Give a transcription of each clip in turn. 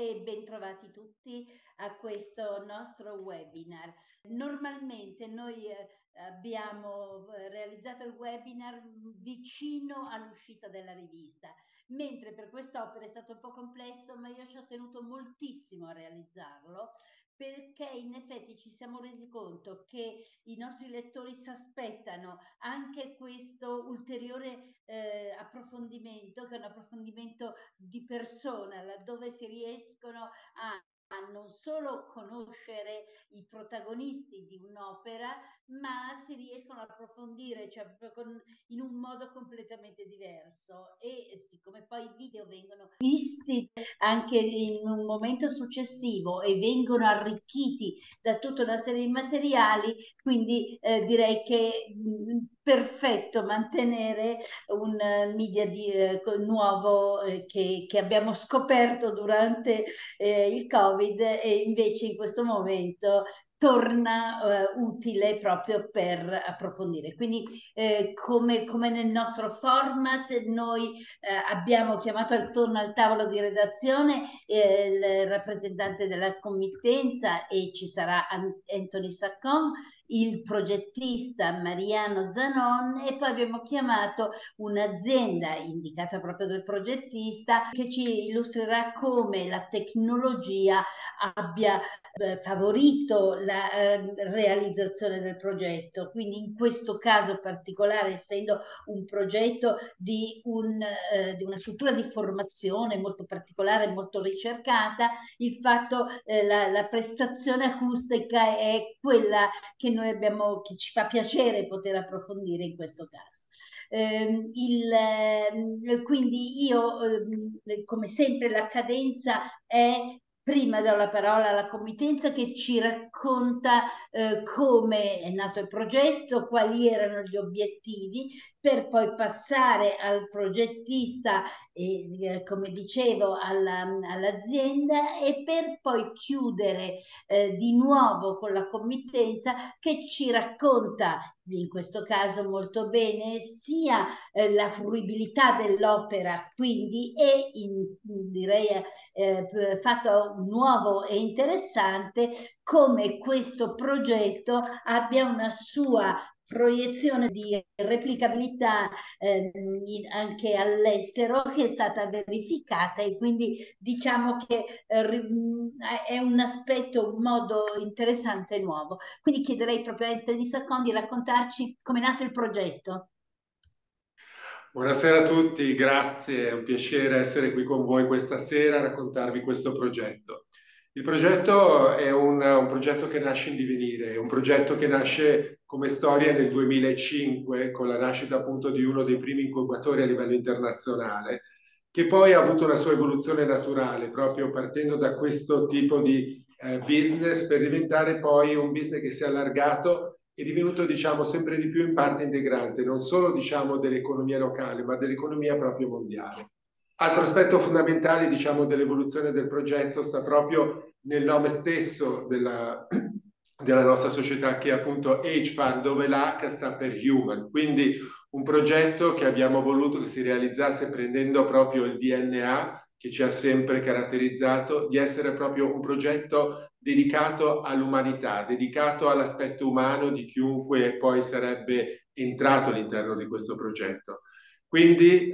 e bentrovati tutti a questo nostro webinar. Normalmente noi abbiamo realizzato il webinar vicino all'uscita della rivista, mentre per quest'opera è stato un po' complesso, ma io ci ho tenuto moltissimo a realizzarlo, perché in effetti ci siamo resi conto che i nostri lettori si aspettano anche questo ulteriore approfondimento, che è un approfondimento di persona, laddove si riescono a non solo conoscere i protagonisti di un'opera, ma si riescono a approfondire, cioè in un modo completamente diverso. E siccome poi i video vengono visti anche in un momento successivo e vengono arricchiti da tutta una serie di materiali, quindi direi che perfetto mantenere un media nuovo che abbiamo scoperto durante il Covid, e invece in questo momento torna utile proprio per approfondire. Quindi come nel nostro format noi abbiamo chiamato attorno al tavolo di redazione il rappresentante della committenza, e ci sarà Anthony Saccon, il progettista Mariano Zanon, e poi abbiamo chiamato un'azienda indicata proprio dal progettista che ci illustrerà come la tecnologia abbia favorito la realizzazione del progetto. Quindi in questo caso particolare, essendo un progetto di una struttura di formazione molto particolare, molto ricercata, il fatto, la prestazione acustica è quella che noi abbiamo, che ci fa piacere poter approfondire in questo caso. Quindi io, come sempre, la cadenza è: prima do la parola alla committenza che ci racconta come è nato il progetto, quali erano gli obiettivi, per poi passare al progettista e come dicevo all'azienda, e per poi chiudere di nuovo con la committenza che ci racconta, in questo caso molto bene, sia la fruibilità dell'opera, quindi, e direi fatto nuovo e interessante, come questo progetto abbia una sua proiezione di replicabilità anche all'estero, che è stata verificata, e quindi diciamo che è un aspetto, un modo interessante e nuovo. Quindi chiederei proprio a Anthony Saccon di raccontarci come è nato il progetto. Buonasera a tutti, grazie, è un piacere essere qui con voi questa sera a raccontarvi questo progetto. Il progetto è un progetto che nasce in divenire, è un progetto che nasce come storia nel 2005 con la nascita appunto di uno dei primi incubatori a livello internazionale, che poi ha avuto una sua evoluzione naturale, proprio partendo da questo tipo di business per diventare poi un business che si è allargato, è divenuto, diciamo, sempre di più in parte integrante, non solo, diciamo, dell'economia locale, ma dell'economia proprio mondiale. Altro aspetto fondamentale, diciamo, dell'evoluzione del progetto sta proprio nel nome stesso della nostra società, che è appunto HFAN, dove l'H sta per Human. Quindi un progetto che abbiamo voluto che si realizzasse prendendo proprio il DNA che ci ha sempre caratterizzato, di essere proprio un progetto dedicato all'umanità, dedicato all'aspetto umano di chiunque poi sarebbe entrato all'interno di questo progetto. Quindi,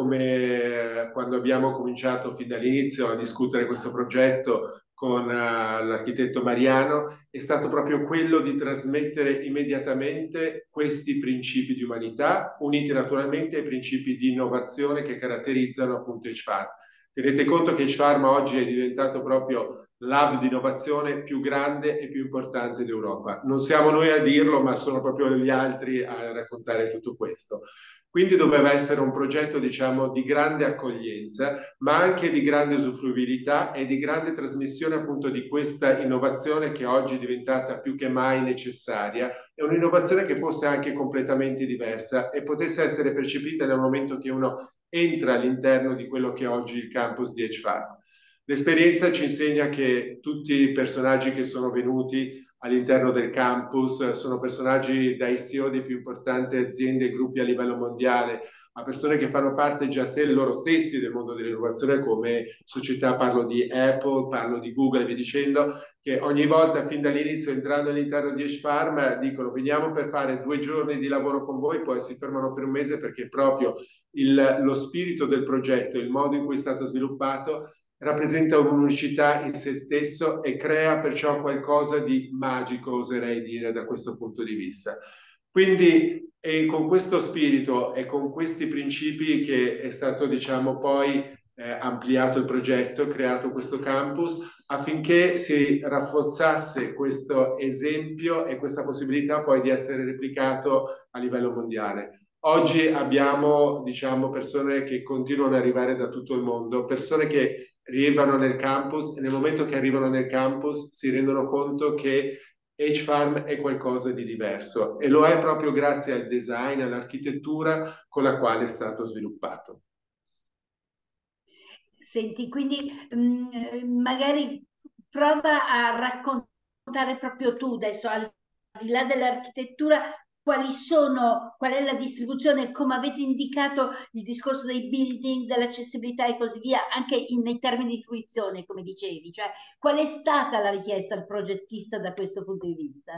come quando abbiamo cominciato fin dall'inizio a discutere questo progetto con l'architetto Mariano, è stato proprio quello di trasmettere immediatamente questi principi di umanità, uniti naturalmente ai principi di innovazione che caratterizzano appunto HFAR. Tenete conto che H-Pharma oggi è diventato proprio l'hub di innovazione più grande e più importante d'Europa. Non siamo noi a dirlo, ma sono proprio gli altri a raccontare tutto questo. Quindi doveva essere un progetto, diciamo, di grande accoglienza, ma anche di grande usufruibilità e di grande trasmissione appunto di questa innovazione che oggi è diventata più che mai necessaria, e un'innovazione che fosse anche completamente diversa e potesse essere percepita nel momento che uno entra all'interno di quello che è oggi il campus di HFAR. L'esperienza ci insegna che tutti i personaggi che sono venuti all'interno del campus, sono personaggi dai CEO di più importanti aziende e gruppi a livello mondiale, a persone che fanno parte già loro stessi del mondo dell'innovazione come società, parlo di Apple, parlo di Google e via dicendo, che ogni volta fin dall'inizio entrando all'interno di H-Farm dicono veniamo per fare 2 giorni di lavoro con voi, poi si fermano per un mese perché proprio lo spirito del progetto, il modo in cui è stato sviluppato rappresenta un'unicità in se stesso e crea perciò qualcosa di magico, oserei dire, da questo punto di vista. Quindi è con questo spirito e con questi principi che è stato, diciamo, poi ampliato il progetto, creato questo campus affinché si rafforzasse questo esempio e questa possibilità poi di essere replicato a livello mondiale. Oggi abbiamo, diciamo, persone che continuano ad arrivare da tutto il mondo, persone che arrivano nel campus e nel momento che arrivano nel campus si rendono conto che H-Farm è qualcosa di diverso e lo è proprio grazie al design, all'architettura con la quale è stato sviluppato. Senti, quindi magari prova a raccontare proprio tu adesso, al di là dell'architettura, qual è la distribuzione, come avete indicato il discorso dei building, dell'accessibilità e così via, anche nei termini di fruizione, come dicevi, cioè qual è stata la richiesta al progettista da questo punto di vista?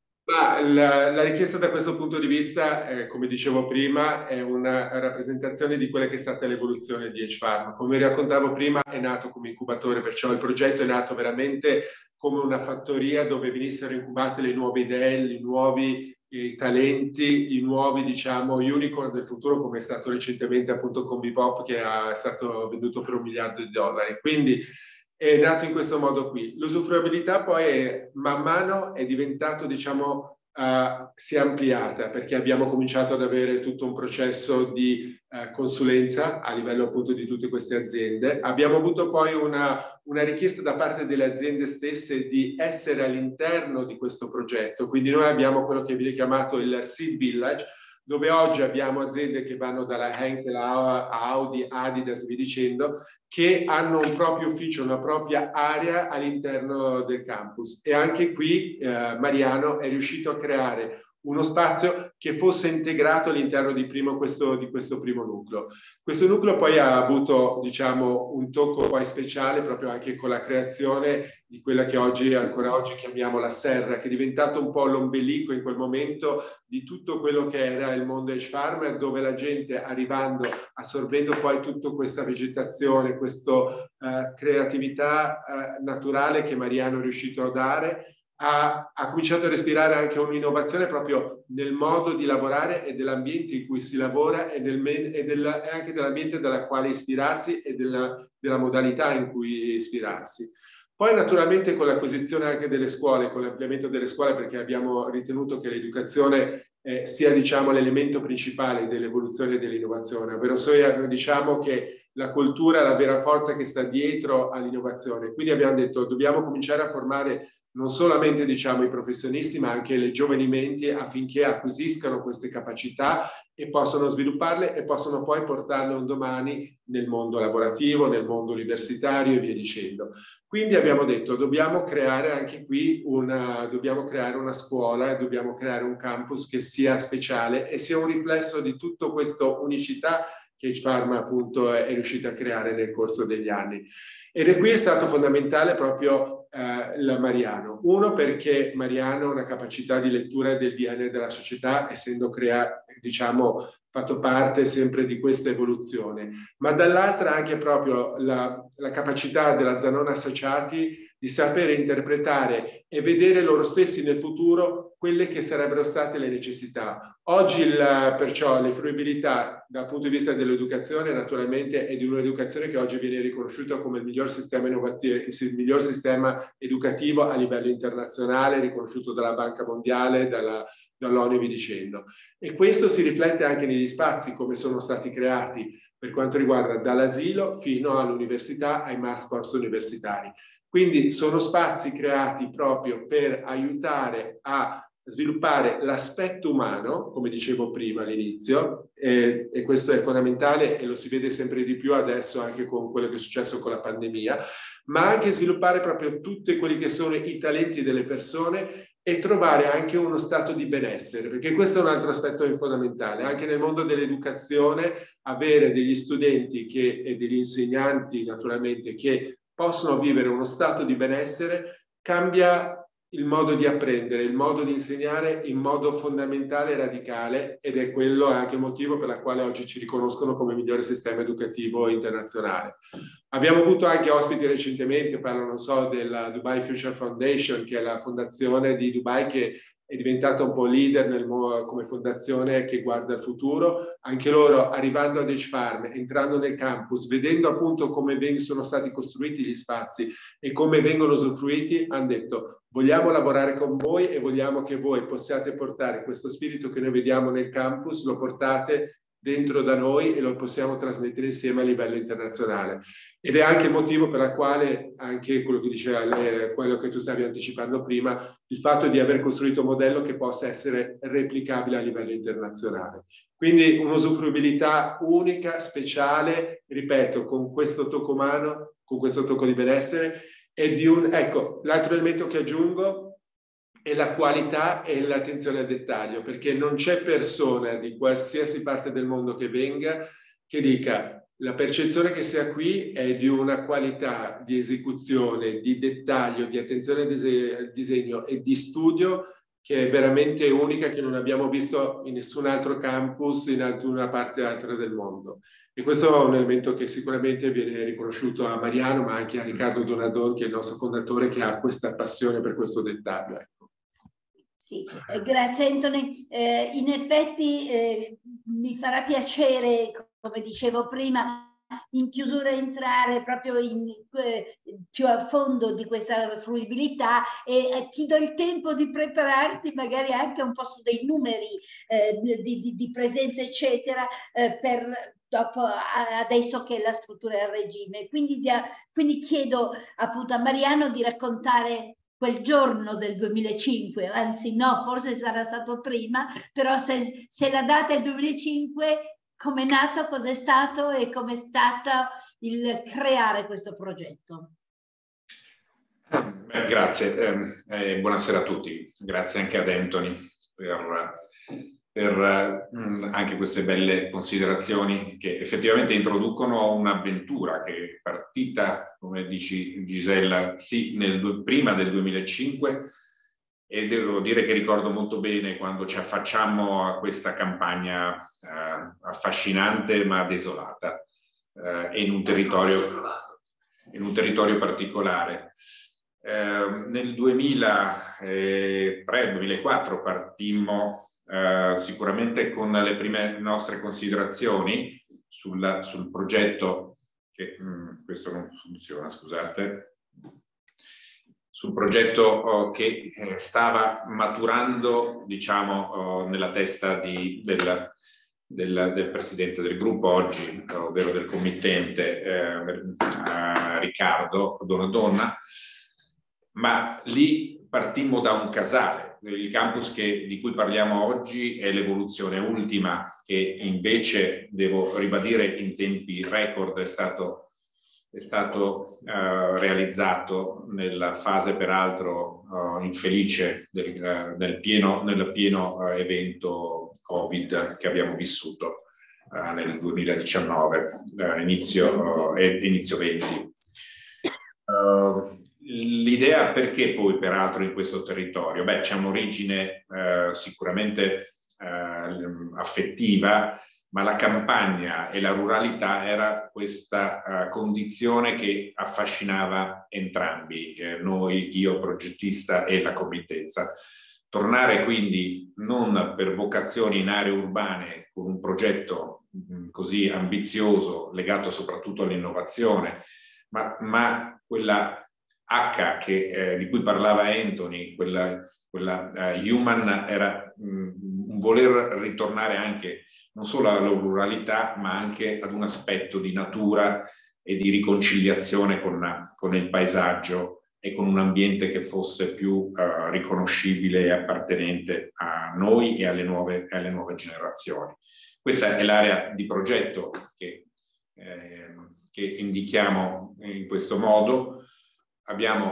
Ma la richiesta da questo punto di vista, come dicevo prima, è una rappresentazione di quella che è stata l'evoluzione di H-Farm. Come raccontavo prima, è nato come incubatore, perciò il progetto è nato veramente come una fattoria dove venissero incubate le nuove idee, i nuovi talenti, i nuovi, diciamo, unicorn del futuro, come è stato recentemente appunto con Bebop, che è stato venduto per $1 miliardo. Quindi è nato in questo modo qui. L'usufruibilità poi man mano è diventato, diciamo, si è ampliata perché abbiamo cominciato ad avere tutto un processo di consulenza a livello appunto di tutte queste aziende. Abbiamo avuto poi una richiesta da parte delle aziende stesse di essere all'interno di questo progetto. Quindi noi abbiamo quello che viene chiamato il Seed Village, dove oggi abbiamo aziende che vanno dalla Henkel a Audi, Adidas, vi dicendo, che hanno un proprio ufficio, una propria area all'interno del campus. E anche qui Mariano è riuscito a creare uno spazio che fosse integrato all'interno di questo primo nucleo. Questo nucleo poi ha avuto, diciamo, un tocco poi speciale proprio anche con la creazione di quella che oggi, ancora oggi chiamiamo la serra, che è diventato un po' l'ombelico in quel momento di tutto quello che era il mondo H-Farm, dove la gente arrivando, assorbendo poi tutta questa vegetazione, questa creatività naturale che Mariano è riuscito a dare, ha cominciato a respirare anche un'innovazione proprio nel modo di lavorare e dell'ambiente in cui si lavora e anche dell'ambiente dalla quale ispirarsi e della modalità in cui ispirarsi. Poi naturalmente con l'acquisizione anche delle scuole, con l'ampliamento delle scuole, perché abbiamo ritenuto che l'educazione sia, diciamo, l'elemento principale dell'evoluzione e dell'innovazione, ovvero noi diciamo che la cultura è la vera forza che sta dietro all'innovazione. Quindi abbiamo detto dobbiamo cominciare a formare non solamente, diciamo, i professionisti, ma anche le giovani menti affinché acquisiscano queste capacità e possano svilupparle e possono poi portarle un domani nel mondo lavorativo, nel mondo universitario e via dicendo. Quindi abbiamo detto dobbiamo creare anche qui dobbiamo creare una scuola, dobbiamo creare un campus che sia speciale e sia un riflesso di tutta questa unicità che H-Farm appunto è riuscita a creare nel corso degli anni. Ed qui è stato fondamentale proprio il Mariano. Uno, perché Mariano ha una capacità di lettura del DNA della società, essendo diciamo, fatto parte sempre di questa evoluzione, ma dall'altra anche proprio la capacità della Zanona Associati di sapere interpretare e vedere loro stessi nel futuro quelle che sarebbero state le necessità. Oggi perciò le fruibilità dal punto di vista dell'educazione naturalmente è di un'educazione che oggi viene riconosciuta come il miglior sistema innovativo, il miglior sistema educativo a livello internazionale, riconosciuto dalla Banca Mondiale, dall'ONU e via dicendo. E questo si riflette anche negli spazi come sono stati creati per quanto riguarda dall'asilo fino all'università, ai mass course universitari. Quindi sono spazi creati proprio per aiutare a sviluppare l'aspetto umano, come dicevo prima all'inizio, e questo è fondamentale e lo si vede sempre di più adesso anche con quello che è successo con la pandemia, ma anche sviluppare proprio tutti quelli che sono i talenti delle persone e trovare anche uno stato di benessere, perché questo è un altro aspetto fondamentale. Anche nel mondo dell'educazione, avere degli studenti e degli insegnanti, naturalmente, che possono vivere uno stato di benessere cambia il modo di apprendere, il modo di insegnare in modo fondamentale e radicale, ed è quello anche il motivo per il quale oggi ci riconoscono come migliore sistema educativo internazionale. Abbiamo avuto anche ospiti recentemente, parlo, non so, della Dubai Future Foundation, che è la fondazione di Dubai che è diventata un po' leader come fondazione che guarda al futuro. Anche loro, arrivando a Edge Farm, entrando nel campus, vedendo appunto come sono stati costruiti gli spazi e come vengono usufruiti, hanno detto: vogliamo lavorare con voi e vogliamo che voi possiate portare questo spirito che noi vediamo nel campus, lo portate dentro da noi e lo possiamo trasmettere insieme a livello internazionale. Ed è anche il motivo per il quale, anche quello che diceva lei, quello che tu stavi anticipando prima, il fatto di aver costruito un modello che possa essere replicabile a livello internazionale. Quindi un'usufruibilità unica, speciale, ripeto, con questo tocco umano, con questo tocco di benessere. Ecco, l'altro elemento che aggiungo è la qualità e l'attenzione al dettaglio, perché non c'è persona di qualsiasi parte del mondo che venga che dica: la percezione che si ha qui è di una qualità di esecuzione, di dettaglio, di attenzione al disegno e di studio che è veramente unica, che non abbiamo visto in nessun altro campus in una parte o altra del mondo. E questo è un elemento che sicuramente viene riconosciuto a Mariano, ma anche a Riccardo Donadon, che è il nostro fondatore, che ha questa passione per questo dettaglio. Ecco. Sì, grazie Anthony. In effetti mi farà piacere, come dicevo prima, in chiusura entrare proprio più a fondo di questa fruibilità, e ti do il tempo di prepararti magari anche un po' su dei numeri di presenza eccetera, per dopo, adesso che la struttura è a regime. Quindi chiedo appunto a Mariano di raccontare quel giorno del 2005, anzi no, forse sarà stato prima, però se la data è il 2005, come è nato, cos'è stato e come è stato il creare questo progetto? Grazie, buonasera a tutti, grazie anche ad Anthony per anche queste belle considerazioni che effettivamente introducono un'avventura che è partita, come dici Gisella, sì, prima del 2005, e devo dire che ricordo molto bene quando ci affacciammo a questa campagna affascinante ma desolata e in un territorio particolare. Nel 2003-2004 partimmo sicuramente con le prime nostre considerazioni sul progetto che questo non funziona, scusate, sul progetto che stava maturando, diciamo, nella testa del presidente del gruppo oggi, ovvero del committente Riccardo Donadon. Ma lì partimmo da un casale. Il campus di cui parliamo oggi è l'evoluzione ultima, che invece, devo ribadire, in tempi record è stato realizzato nella fase peraltro infelice nel pieno evento Covid che abbiamo vissuto nel 2019, inizio 20. L'idea perché poi peraltro in questo territorio? Beh, c'è un'origine sicuramente affettiva, ma la campagna e la ruralità era questa condizione che affascinava entrambi, noi, io progettista e la committenza. Tornare quindi non per vocazioni in aree urbane con un progetto così ambizioso legato soprattutto all'innovazione, ma quella H di cui parlava Anthony, quella human, era un voler ritornare anche non solo alla ruralità, ma anche ad un aspetto di natura e di riconciliazione con il paesaggio e con un ambiente che fosse più riconoscibile e appartenente a noi e alle nuove generazioni. Questa è l'area di progetto che indichiamo in questo modo. Abbiamo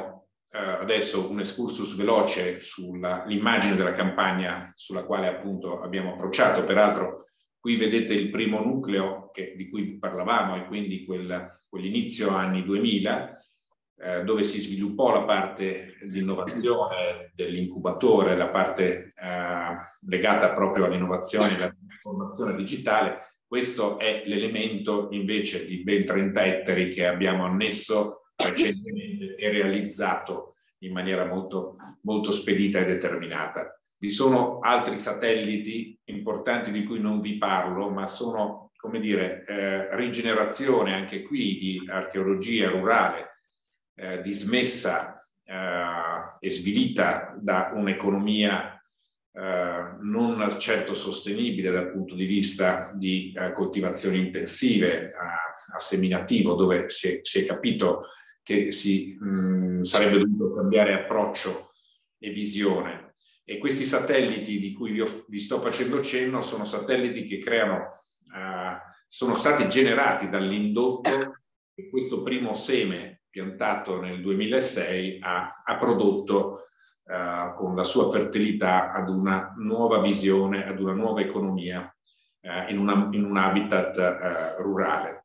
adesso un excursus veloce sull'immagine della campagna sulla quale appunto abbiamo approcciato. Peraltro qui vedete il primo nucleo di cui parlavamo, e quindi quell'inizio anni 2000, dove si sviluppò la parte di innovazione dell'incubatore, la parte legata proprio all'innovazione e alla trasformazione digitale. Questo è l'elemento invece di ben 30 ettari che abbiamo annesso recentemente e realizzato in maniera molto, molto spedita e determinata. Vi sono altri satelliti importanti di cui non vi parlo, ma sono, come dire, rigenerazione anche qui di archeologia rurale dismessa e svilita da un'economia non certo sostenibile dal punto di vista di coltivazioni intensive a seminativo, dove si è capito che sarebbe dovuto cambiare approccio e visione. E questi satelliti di cui vi sto facendo cenno sono satelliti che sono stati generati dall'indotto che questo primo seme piantato nel 2006 ha prodotto con la sua fertilità ad una nuova visione, ad una nuova economia in un habitat rurale.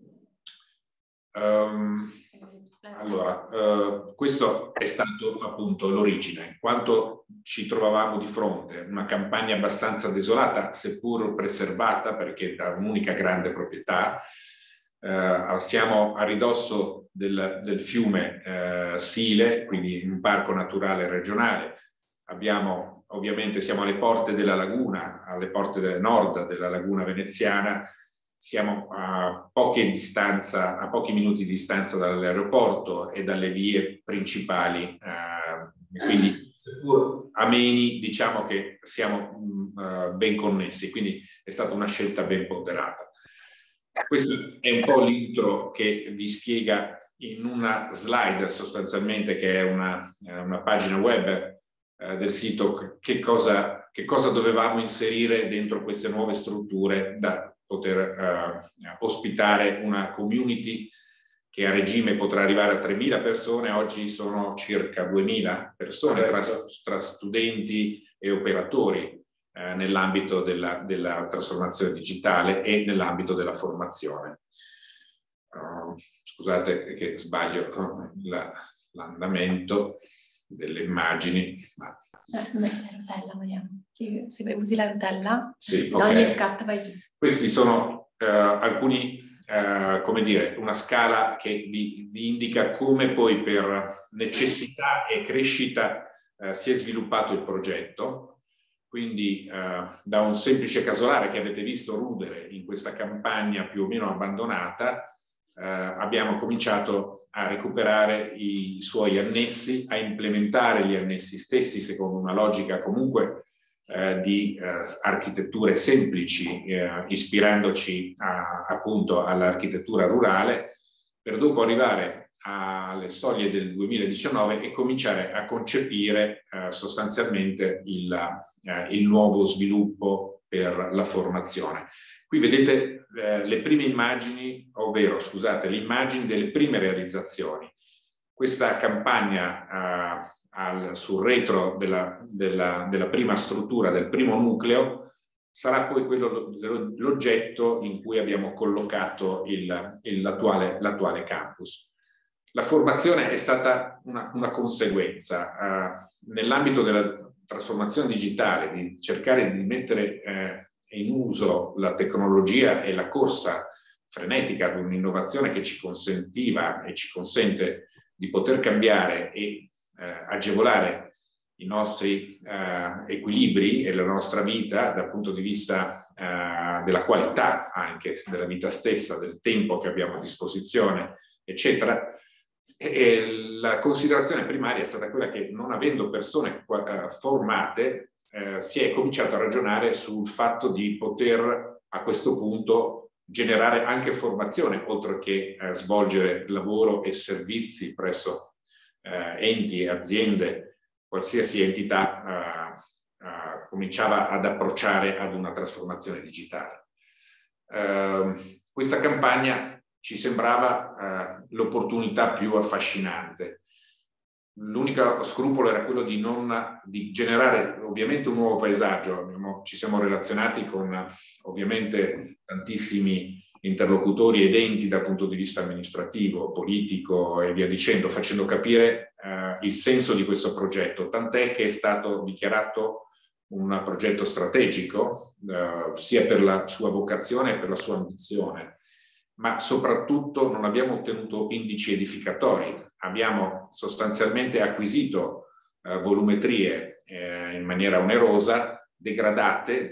Allora, questo è stato appunto l'origine. Quanto ci trovavamo di fronte? Una campagna abbastanza desolata, seppur preservata, perché da un'unica grande proprietà. Siamo a ridosso del fiume Sile, quindi in un parco naturale regionale. Ovviamente siamo alle porte della laguna, alle porte del nord della laguna veneziana. Siamo a pochi minuti di distanza dall'aeroporto e dalle vie principali, quindi seppur ameni, diciamo che siamo ben connessi, quindi è stata una scelta ben ponderata. Questo è un po' l'intro che vi spiega in una slide sostanzialmente, che è una pagina web del sito, che cosa dovevamo inserire dentro queste nuove strutture da poter ospitare una community che a regime potrà arrivare a 3.000 persone. Oggi sono circa 2.000 persone tra studenti e operatori nell'ambito della trasformazione digitale e nell'ambito della formazione. Scusate che sbaglio con l'andamento delle immagini. La rotella, Mariano. Se usi la rotella, sì, da ogni scatto vai giù. Questi sono alcuni, come dire, una scala che vi indica come poi per necessità e crescita si è sviluppato il progetto. Quindi da un semplice casolare che avete visto rudere in questa campagna più o meno abbandonata, abbiamo cominciato a recuperare i suoi annessi, a implementare gli annessi stessi secondo una logica comunque di architetture semplici, ispirandoci appunto all'architettura rurale, per dopo arrivare alle soglie del 2019 e cominciare a concepire sostanzialmente il nuovo sviluppo per la formazione. Qui vedete le prime immagini, ovvero scusate, le immagini delle prime realizzazioni. Questa campagna sul retro della prima struttura, del primo nucleo, sarà poi l'oggetto in cui abbiamo collocato l'attuale campus. La formazione è stata una conseguenza. Nell'ambito della trasformazione digitale, di cercare di mettere in uso la tecnologia e la corsa frenetica ad un'innovazione che ci consentiva e ci consente di poter cambiare e agevolare i nostri equilibri e la nostra vita dal punto di vista della qualità anche della vita stessa, del tempo che abbiamo a disposizione, eccetera. E la considerazione primaria è stata quella che, non avendo persone formate, si è cominciato a ragionare sul fatto di poter a questo punto generare anche formazione, oltre che svolgere lavoro e servizi presso enti e aziende. Qualsiasi entità cominciava ad approcciare ad una trasformazione digitale. Questa campagna ci sembrava l'opportunità più affascinante. L'unico scrupolo era quello di generare ovviamente un nuovo paesaggio. Ci siamo relazionati con ovviamente tantissimi interlocutori ed enti dal punto di vista amministrativo, politico e via dicendo, facendo capire il senso di questo progetto, tant'è che è stato dichiarato un progetto strategico, sia per la sua vocazione che per la sua ambizione, ma soprattutto non abbiamo ottenuto indici edificatori, abbiamo sostanzialmente acquisito volumetrie in maniera onerosa, degradate,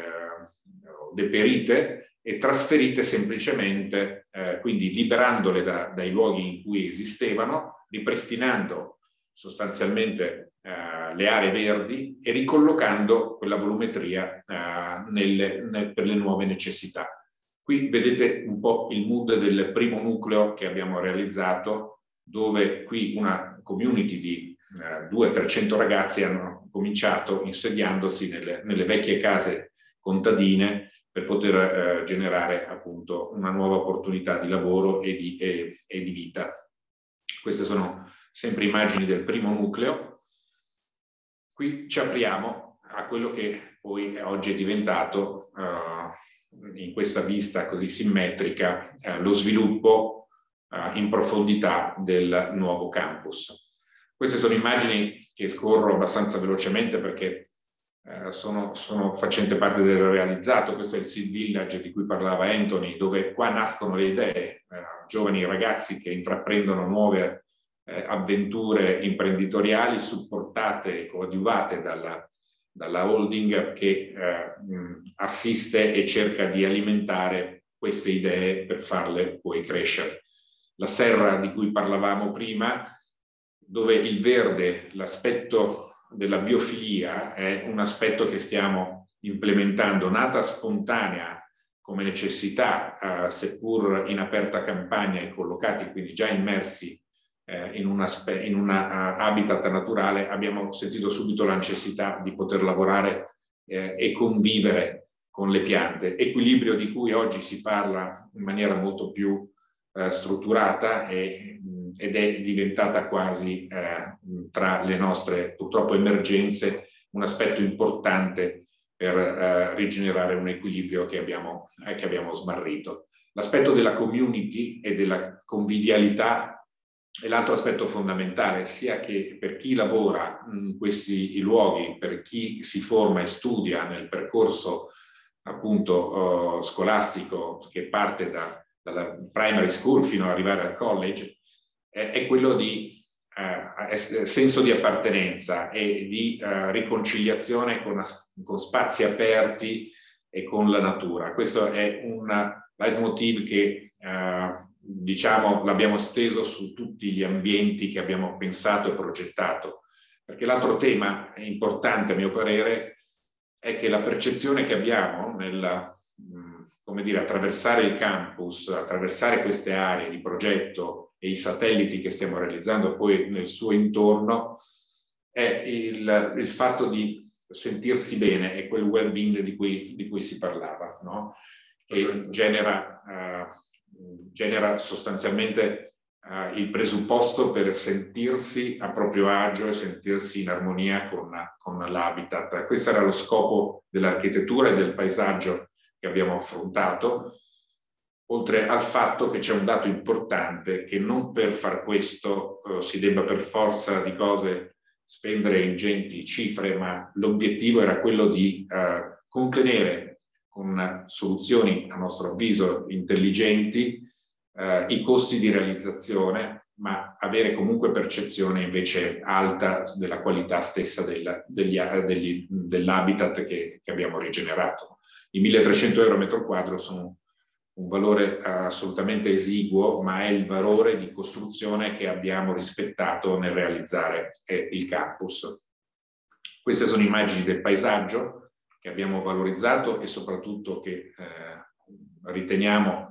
deperite e trasferite semplicemente, quindi liberandole dai luoghi in cui esistevano, ripristinando sostanzialmente le aree verdi e ricollocando quella volumetria per le nuove necessità. Qui vedete un po' il mood del primo nucleo che abbiamo realizzato, dove qui una community di 200-300 ragazzi hanno cominciato insediandosi nelle vecchie case contadine per poter generare appunto una nuova opportunità di lavoro e di vita. Queste sono sempre immagini del primo nucleo. Qui ci apriamo a quello che poi oggi è diventato, in questa vista così simmetrica, lo sviluppo in profondità del nuovo campus. Queste sono immagini che scorro abbastanza velocemente perché sono facente parte del realizzato. Questo è il Seed Village di cui parlava Anthony, dove qua nascono le idee, giovani ragazzi che intraprendono nuove avventure imprenditoriali supportate e coadiuvate dalla holding che assiste e cerca di alimentare queste idee per farle poi crescere. La serra di cui parlavamo prima, dove il verde, l'aspetto della biofilia, è un aspetto che stiamo implementando, nata spontanea come necessità, seppur in aperta campagna e collocati quindi già immersi in un habitat naturale, abbiamo sentito subito la necessità di poter lavorare e convivere con le piante. Equilibrio di cui oggi si parla in maniera molto più strutturata ed è diventata quasi tra le nostre purtroppo emergenze un aspetto importante per rigenerare un equilibrio che abbiamo smarrito. L'aspetto della community e della convivialità è l'altro aspetto fondamentale, sia che per chi lavora in questi luoghi, per chi si forma e studia nel percorso appunto scolastico che parte dalla primary school fino ad arrivare al college, è quello di senso di appartenenza e di riconciliazione con spazi aperti e con la natura. Questo è un leitmotiv che diciamo l'abbiamo esteso su tutti gli ambienti che abbiamo pensato e progettato, perché l'altro tema importante a mio parere è che la percezione che abbiamo nel come dire, attraversare il campus, attraversare queste aree di progetto e i satelliti che stiamo realizzando poi nel suo intorno è il fatto di sentirsi bene, è quel well-being di cui si parlava, no? Che genera sostanzialmente il presupposto per sentirsi a proprio agio e sentirsi in armonia con l'habitat. Questo era lo scopo dell'architettura e del paesaggio che abbiamo affrontato, oltre al fatto che c'è un dato importante, che non per far questo si debba per forza di cose spendere ingenti cifre, ma l'obiettivo era quello di contenere con soluzioni a nostro avviso intelligenti i costi di realizzazione, ma avere comunque percezione invece alta della qualità stessa dell'habitat che abbiamo rigenerato. I 1.300 euro metro quadro sono un valore assolutamente esiguo, ma è il valore di costruzione che abbiamo rispettato nel realizzare il campus. Queste sono immagini del paesaggio che abbiamo valorizzato e soprattutto che riteniamo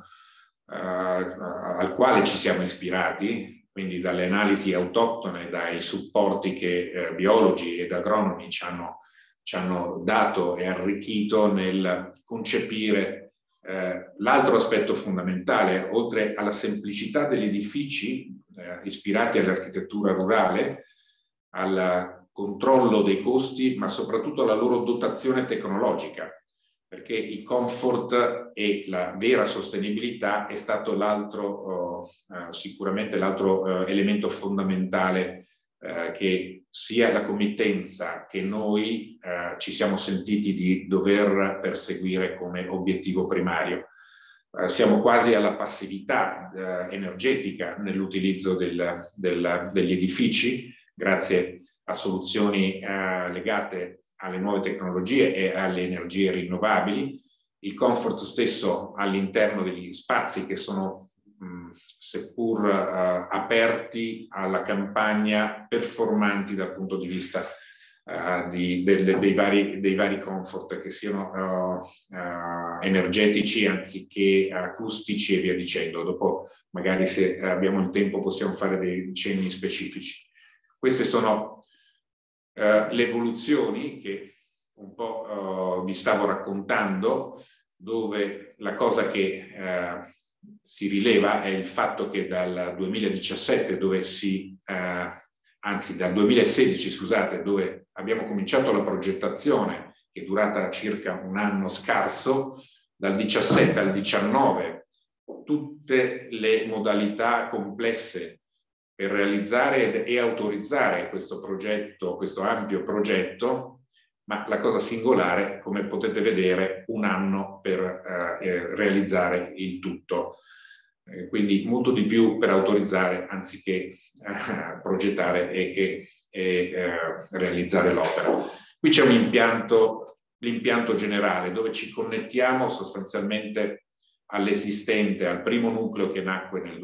al quale ci siamo ispirati, quindi dalle analisi autoctone, dai supporti che biologi ed agronomi ci hanno dato e arricchito nel concepire l'altro aspetto fondamentale, oltre alla semplicità degli edifici ispirati all'architettura rurale, al controllo dei costi, ma soprattutto alla loro dotazione tecnologica, perché il comfort e la vera sostenibilità è stato sicuramente l'altro elemento fondamentale che sia la committenza che noi ci siamo sentiti di dover perseguire come obiettivo primario. Siamo quasi alla passività energetica nell'utilizzo degli edifici, grazie a soluzioni legate alle nuove tecnologie e alle energie rinnovabili. Il comfort stesso all'interno degli spazi che sono seppur aperti alla campagna, performanti dal punto di vista dei vari comfort, che siano energetici anziché acustici e via dicendo. Dopo magari, se abbiamo il tempo, possiamo fare dei cenni specifici. Queste sono le evoluzioni che un po' vi stavo raccontando, dove la cosa che si rileva è il fatto che dal 2017, anzi dal 2016, scusate, dove abbiamo cominciato la progettazione, che è durata circa un anno scarso, dal 17 al 19, tutte le modalità complesse per realizzare e autorizzare questo progetto, questo ampio progetto, ma la cosa singolare, come potete vedere, un anno per realizzare il tutto. Quindi molto di più per autorizzare anziché progettare e realizzare l'opera. Qui c'è un impianto, l'impianto generale, dove ci connettiamo sostanzialmente all'esistente, al primo nucleo che nacque nel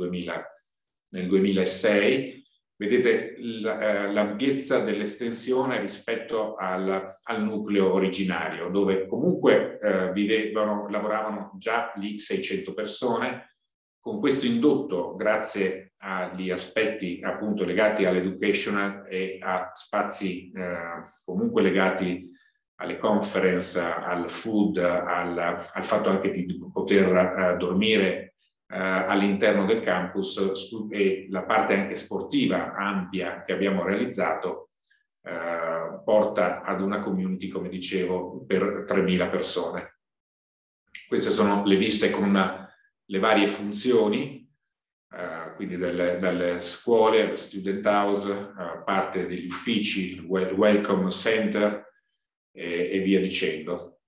2006. Vedete l'ampiezza dell'estensione rispetto al nucleo originario, dove comunque lavoravano già lì 600 persone. Con questo indotto, grazie agli aspetti appunto legati all'educational e a spazi comunque legati alle conference, al food, al fatto anche di poter dormire all'interno del campus, e la parte anche sportiva ampia che abbiamo realizzato porta ad una community, come dicevo, per 3.000 persone. Queste sono le viste con le varie funzioni, quindi dalle scuole allo student house, parte degli uffici, il welcome center e via dicendo.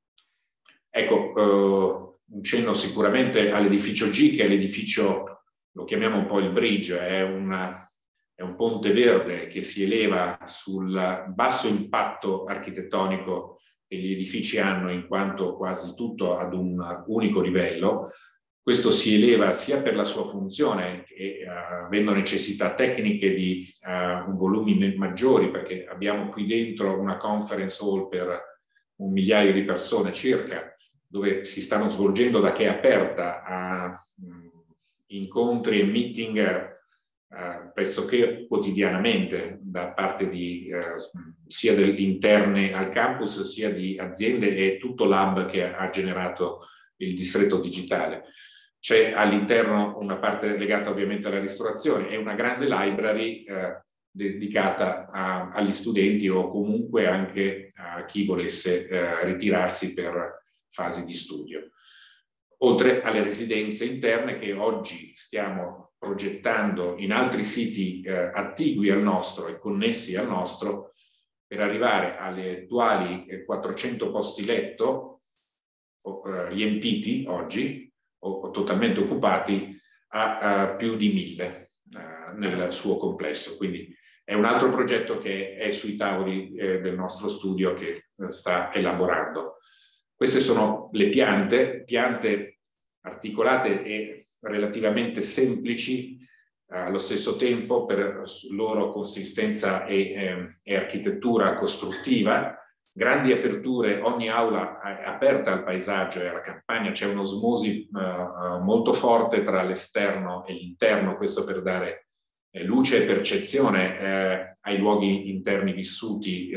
Ecco, un cenno sicuramente all'edificio G, che è l'edificio, lo chiamiamo un po' il bridge, è un ponte verde che si eleva sul basso impatto architettonico che gli edifici hanno, in quanto quasi tutto ad un unico livello. Questo si eleva sia per la sua funzione, che avendo necessità tecniche di volumi maggiori, perché abbiamo qui dentro una conference hall per 1 migliaio di persone circa, dove si stanno svolgendo, da che è aperta, a incontri e meeting pressoché quotidianamente da parte di sia interne al campus, sia di aziende e tutto l'hub che ha generato il distretto digitale. C'è all'interno una parte legata ovviamente alla ristorazione e una grande library dedicata agli studenti o comunque anche a chi volesse ritirarsi per fasi di studio. Oltre alle residenze interne che oggi stiamo progettando in altri siti attigui al nostro e connessi al nostro, per arrivare alle attuali 400 posti letto riempiti oggi o totalmente occupati, a più di 1.000 nel suo complesso. Quindi è un altro progetto che è sui tavoli del nostro studio, che sta elaborando. Queste sono le piante articolate e relativamente semplici allo stesso tempo per loro consistenza e architettura costruttiva. Grandi aperture, ogni aula è aperta al paesaggio e alla campagna, c'è un'osmosi molto forte tra l'esterno e l'interno, questo per dare luce e percezione ai luoghi interni vissuti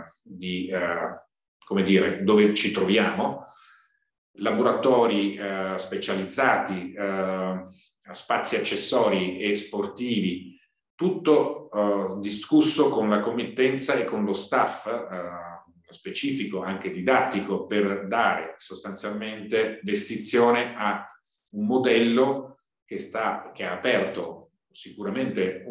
come dire, dove ci troviamo. Laboratori specializzati, spazi accessori e sportivi, tutto discusso con la committenza e con lo staff specifico, anche didattico, per dare sostanzialmente vestizione a un modello che ha aperto sicuramente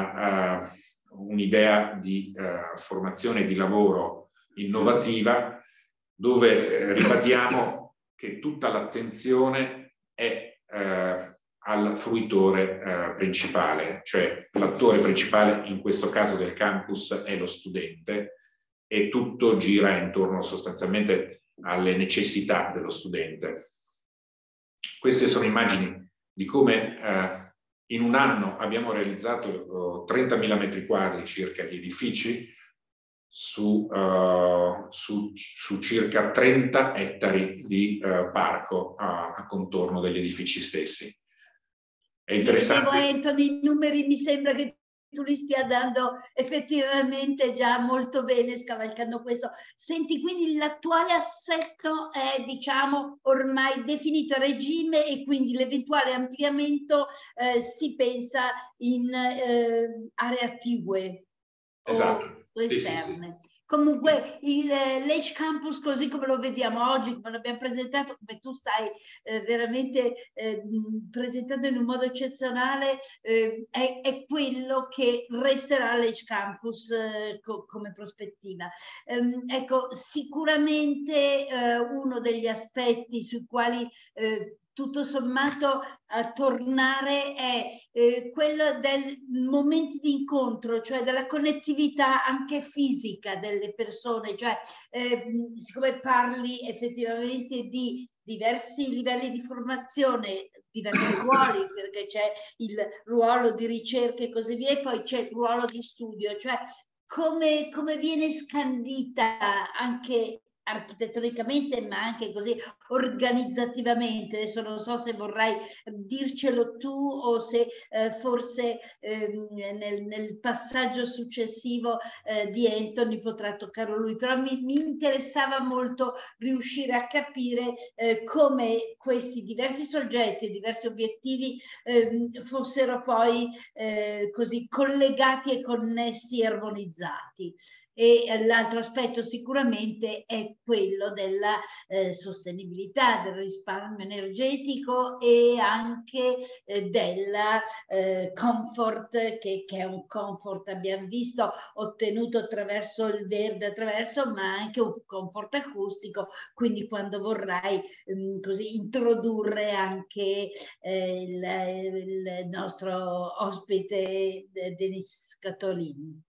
un'idea di formazione di lavoro innovativa, dove ribadiamo che tutta l'attenzione è al fruitore principale, cioè l'attore principale in questo caso del campus è lo studente, e tutto gira intorno sostanzialmente alle necessità dello studente. Queste sono immagini di come in un anno abbiamo realizzato 30.000 metri quadri circa di edifici su circa 30 ettari di parco a contorno degli edifici stessi. È interessante. Anthony, i numeri mi sembra che tu li stia dando effettivamente già molto bene, scavalcando questo. Senti, quindi l'attuale assetto è, diciamo, ormai definito a regime, e quindi l'eventuale ampliamento si pensa in aree attigue, esatto, o esterne. Sì. Comunque l'Edge Campus, così come lo vediamo oggi, come l'abbiamo presentato, come tu stai veramente presentando in un modo eccezionale, è quello che resterà l'Edge Campus come prospettiva. Ecco, sicuramente uno degli aspetti sui quali tutto sommato a tornare è quello dei momenti di incontro, cioè della connettività anche fisica delle persone, cioè siccome parli effettivamente di diversi livelli di formazione, diversi ruoli, perché c'è il ruolo di ricerca e così via, e poi c'è il ruolo di studio, cioè come viene scandita anche architettonicamente, ma anche così organizzativamente. Adesso non so se vorrai dircelo tu o se forse nel passaggio successivo di Anthony potrà toccarlo lui, però mi interessava molto riuscire a capire come questi diversi soggetti e diversi obiettivi fossero poi così collegati e connessi e armonizzati. E l'altro aspetto sicuramente è quello della sostenibilità, del risparmio energetico e anche della comfort, che è un comfort, abbiamo visto, ottenuto attraverso il verde, ma anche un comfort acustico, quindi quando vorrai così introdurre anche il nostro ospite Denis Scatolini.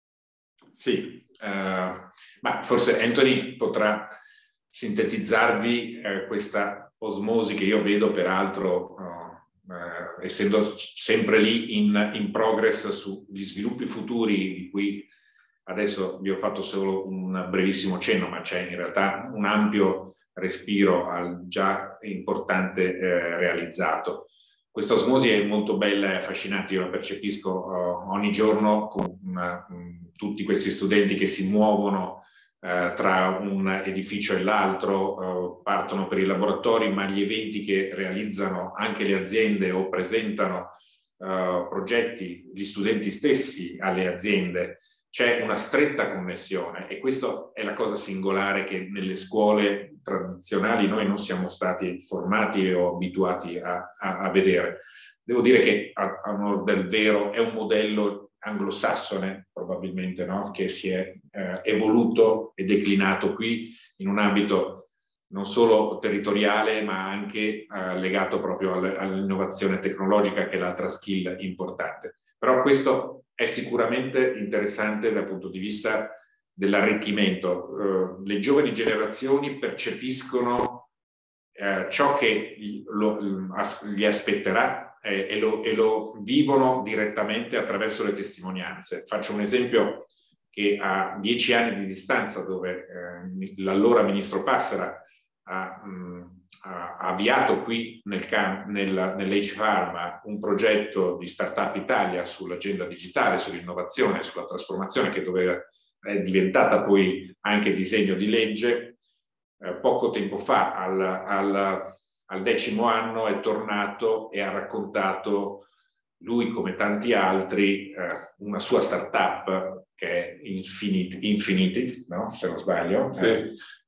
Sì, ma forse Anthony potrà sintetizzarvi questa osmosi che io vedo peraltro, essendo sempre lì in progress sugli sviluppi futuri, di cui adesso vi ho fatto solo un brevissimo cenno, ma c'è in realtà un ampio respiro al già importante realizzato. Questa osmosi è molto bella e affascinante, io la percepisco ogni giorno con tutti questi studenti che si muovono tra un edificio e l'altro, partono per i laboratori, ma gli eventi che realizzano anche le aziende o presentano progetti, gli studenti stessi alle aziende, c'è una stretta connessione, e questa è la cosa singolare che nelle scuole tradizionali noi non siamo stati formati o abituati a vedere. Devo dire che a onor del vero è un modello anglosassone probabilmente, no? Che si è evoluto e declinato qui in un ambito non solo territoriale ma anche legato proprio all'innovazione tecnologica, che è l'altra skill importante. Però questo è sicuramente interessante dal punto di vista dell'arricchimento. Le giovani generazioni percepiscono ciò che gli aspetterà e lo vivono direttamente attraverso le testimonianze. Faccio un esempio che a 10 anni di distanza, dove l'allora ministro Passera ha avviato qui nell'H Pharma un progetto di Startup Italia sull'agenda digitale, sull'innovazione, sulla trasformazione, che è diventata poi anche disegno di legge. Poco tempo fa, al 10° anno, è tornato e ha raccontato lui come tanti altri, una sua startup che è Infinity, no? Se non sbaglio, Sì.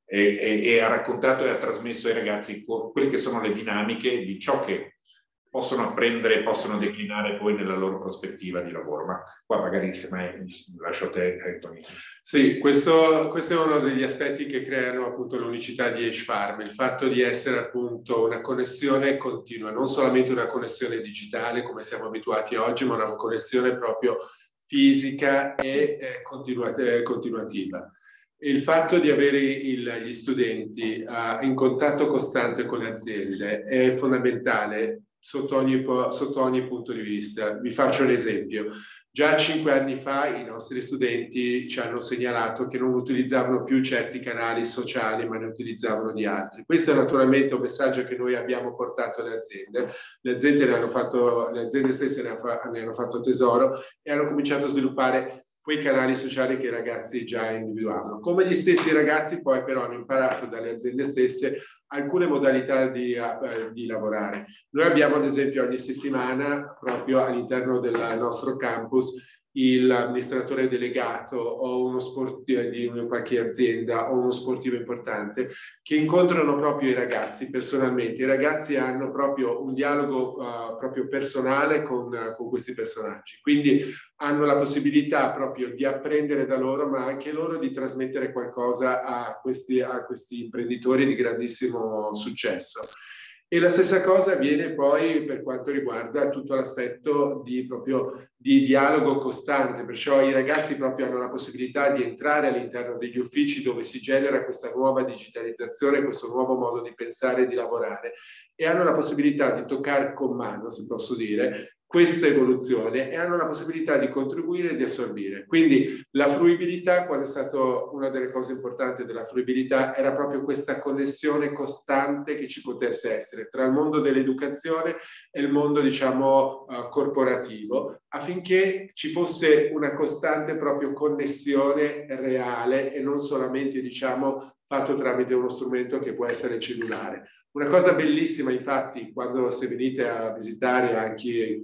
E ha raccontato e ha trasmesso ai ragazzi quelle che sono le dinamiche di ciò che possono apprendere e possono declinare poi nella loro prospettiva di lavoro. Ma qua magari se mai lascio te, Anthony. Sì, questo è uno degli aspetti che creano appunto l'unicità di H-Farm, il fatto di essere appunto una connessione continua, non solamente una connessione digitale come siamo abituati oggi, ma una connessione proprio fisica e continuativa. Il fatto di avere gli studenti in contatto costante con le aziende è fondamentale sotto ogni punto di vista. Vi faccio un esempio. Già 5 anni fa i nostri studenti ci hanno segnalato che non utilizzavano più certi canali sociali, ma ne utilizzavano di altri. Questo è naturalmente un messaggio che noi abbiamo portato alle aziende. Le aziende stesse ne hanno fatto tesoro e hanno cominciato a sviluppare quei canali sociali che i ragazzi già individuavano. Come gli stessi ragazzi poi però hanno imparato dalle aziende stesse alcune modalità di lavorare. Noi abbiamo ad esempio ogni settimana proprio all'interno del nostro campus l'amministratore delegato o uno sportivo di qualche azienda o uno sportivo importante che incontrano proprio i ragazzi personalmente. I ragazzi hanno proprio un dialogo proprio personale con questi personaggi, quindi hanno la possibilità proprio di apprendere da loro, ma anche loro di trasmettere qualcosa a questi imprenditori di grandissimo successo. E la stessa cosa avviene poi per quanto riguarda tutto l'aspetto di dialogo costante, perciò i ragazzi proprio hanno la possibilità di entrare all'interno degli uffici dove si genera questa nuova digitalizzazione, questo nuovo modo di pensare e di lavorare, e hanno la possibilità di toccare con mano, se posso dire, questa evoluzione e hanno la possibilità di contribuire e di assorbire. Quindi la fruibilità, qual è stata una delle cose importanti della fruibilità, era proprio questa connessione costante che ci potesse essere tra il mondo dell'educazione e il mondo, diciamo, corporativo, affinché ci fosse una costante proprio connessione reale e non solamente, diciamo, fatto tramite uno strumento che può essere cellulare. Una cosa bellissima, infatti, quando se venite a visitare anche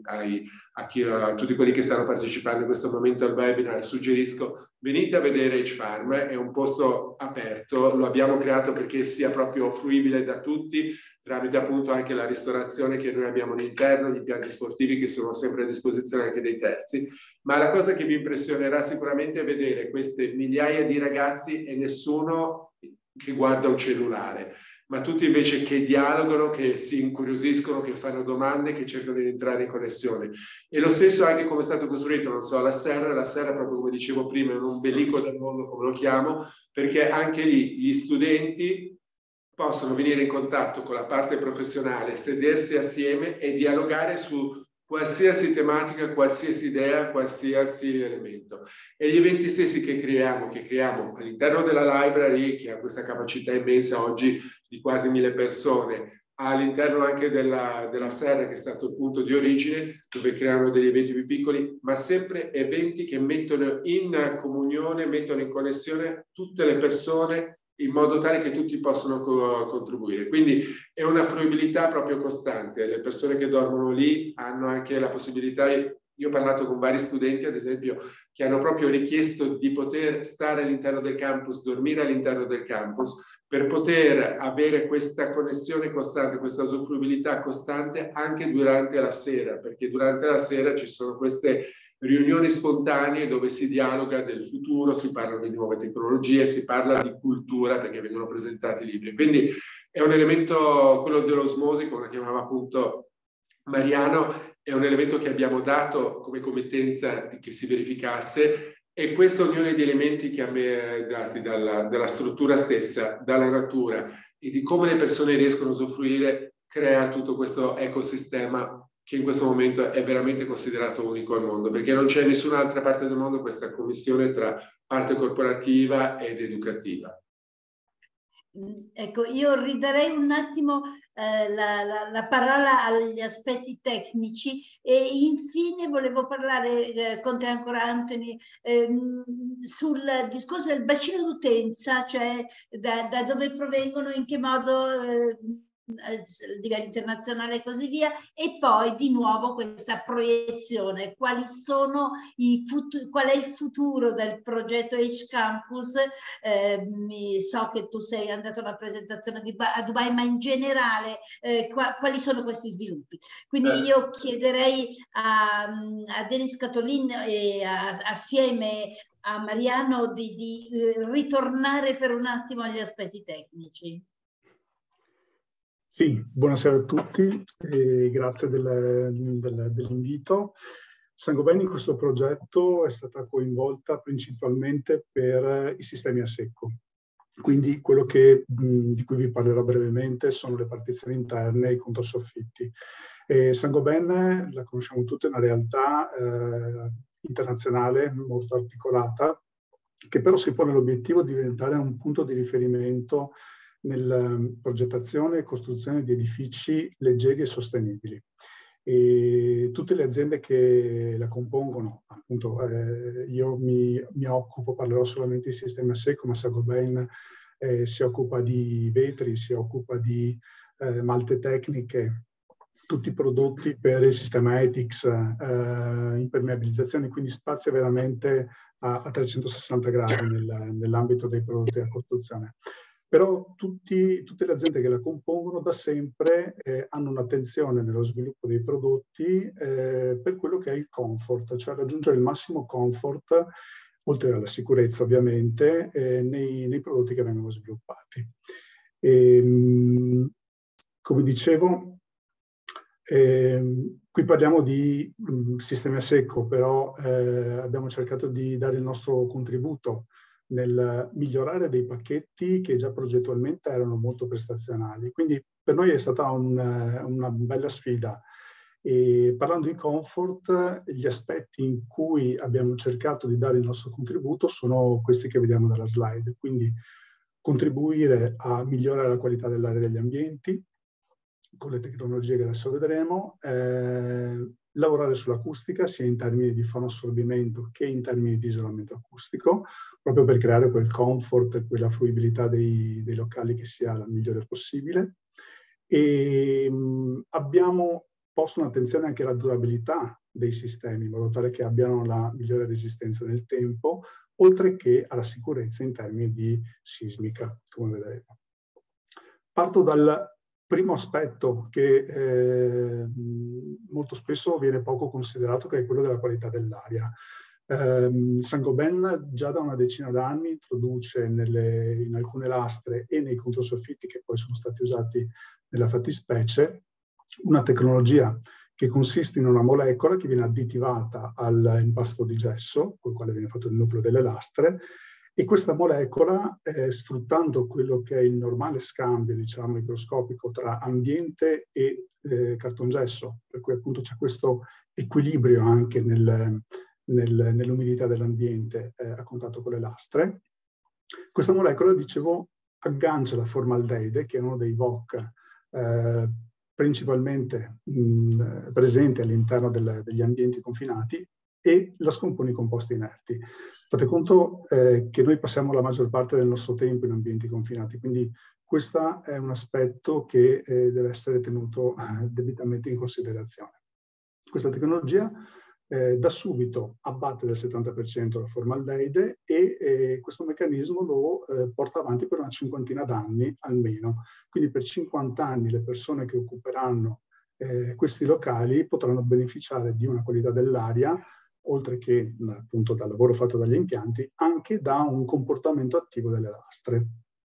a tutti quelli che stanno partecipando in questo momento al webinar, suggerisco, venite a vedere H-Farm, è un posto aperto, lo abbiamo creato perché sia proprio fruibile da tutti, tramite appunto anche la ristorazione che noi abbiamo all'interno, gli piatti sportivi che sono sempre a disposizione anche dei terzi, ma la cosa che vi impressionerà sicuramente è vedere queste migliaia di ragazzi e nessuno che guarda un cellulare, ma tutti invece che dialogano, che si incuriosiscono, che fanno domande, che cercano di entrare in connessione. E lo stesso anche come è stato costruito, non so, la serra proprio come dicevo prima è un ombelico del mondo, come lo chiamo, perché anche lì gli studenti possono venire in contatto con la parte professionale, sedersi assieme e dialogare su qualsiasi tematica, qualsiasi idea, qualsiasi elemento. E gli eventi stessi che creiamo all'interno della library, che ha questa capacità immensa oggi di quasi 1000 persone, all'interno anche della serra, che è stato il punto di origine, dove creano degli eventi più piccoli, ma sempre eventi che mettono in comunione, mettono in connessione tutte le persone in modo tale che tutti possano contribuire. Quindi è una fruibilità proprio costante. Le persone che dormono lì hanno anche la possibilità, io ho parlato con vari studenti, ad esempio, che hanno proprio richiesto di poter stare all'interno del campus, dormire all'interno del campus, per poter avere questa connessione costante, questa usufruibilità costante anche durante la sera, perché durante la sera ci sono queste riunioni spontanee dove si dialoga del futuro, si parla di nuove tecnologie, si parla di cultura perché vengono presentati libri. Quindi è un elemento, quello dell'osmosi, come la chiamava appunto Mariano, è un elemento che abbiamo dato come committenza che si verificasse, e questa unione di elementi che a me dati dalla struttura stessa, dalla natura e di come le persone riescono a usufruire, crea tutto questo ecosistema che in questo momento è veramente considerato unico al mondo, perché non c'è in nessun'altra parte del mondo questa commissione tra parte corporativa ed educativa. Ecco, io ridarei un attimo la parola agli aspetti tecnici e infine volevo parlare con te ancora, Anthony, sul discorso del bacino d'utenza, cioè da dove provengono, in che modo livello internazionale e così via, e poi di nuovo questa proiezione, qual è il futuro del progetto H-Campus. So che tu sei andato a una presentazione a Dubai, ma in generale quali sono questi sviluppi? Quindi io chiederei a Denis Catolin e assieme a Mariano di ritornare per un attimo agli aspetti tecnici. Sì, buonasera a tutti e grazie dell'invito. Saint-Gobain in questo progetto è stata coinvolta principalmente per i sistemi a secco. Quindi quello di cui vi parlerò brevemente sono le partizioni interne e i controsoffitti. Saint-Gobain, la conosciamo tutti, è una realtà internazionale molto articolata, che però si pone l'obiettivo di diventare un punto di riferimento nella progettazione e costruzione di edifici leggeri e sostenibili. E tutte le aziende che la compongono, appunto io mi parlerò solamente di sistemi a secco, ma Saint-Gobain si occupa di vetri, si occupa di malte tecniche, tutti i prodotti per il sistema ETICS, impermeabilizzazione, quindi spazia veramente a 360 gradi nell'ambito dei prodotti da costruzione. Però tutte le aziende che la compongono da sempre hanno un'attenzione nello sviluppo dei prodotti per quello che è il comfort, cioè raggiungere il massimo comfort, oltre alla sicurezza ovviamente, nei prodotti che vengono sviluppati. Come dicevo, qui parliamo di sistemi a secco, però abbiamo cercato di dare il nostro contributo nel migliorare dei pacchetti che già progettualmente erano molto prestazionali. Quindi per noi è stata una bella sfida. E parlando di comfort, gli aspetti in cui abbiamo cercato di dare il nostro contributo sono questi che vediamo dalla slide. Quindi contribuire a migliorare la qualità dell'aria degli ambienti, con le tecnologie che adesso vedremo, lavorare sull'acustica sia in termini di fonoassorbimento che in termini di isolamento acustico, proprio per creare quel comfort e quella fruibilità dei locali che sia la migliore possibile. E abbiamo posto un'attenzione anche alla durabilità dei sistemi, in modo tale che abbiano la migliore resistenza nel tempo, oltre che alla sicurezza in termini di sismica, come vedremo. Parto dal primo aspetto che molto spesso viene poco considerato, che è quello della qualità dell'aria. Saint-Gobain già da una decina d'anni introduce in alcune lastre e nei controsoffitti che poi sono stati usati nella fattispecie una tecnologia che consiste in una molecola che viene additivata all'impasto di gesso, col quale viene fatto il nucleo delle lastre, e questa molecola, sfruttando quello che è il normale scambio, diciamo, microscopico tra ambiente e cartongesso, per cui appunto c'è questo equilibrio anche nell'umidità dell'ambiente a contatto con le lastre. Questa molecola, dicevo, aggancia la formaldeide, che è uno dei VOC principalmente presenti all'interno degli ambienti confinati, e la scompone in composti inerti. Fate conto che noi passiamo la maggior parte del nostro tempo in ambienti confinati, quindi questo è un aspetto che deve essere tenuto debitamente in considerazione. Questa tecnologia da subito abbatte del 70% la formaldeide e questo meccanismo lo porta avanti per una cinquantina d'anni almeno. Quindi per 50 anni le persone che occuperanno questi locali potranno beneficiare di una qualità dell'aria, oltre che appunto dal lavoro fatto dagli impianti, anche da un comportamento attivo delle lastre.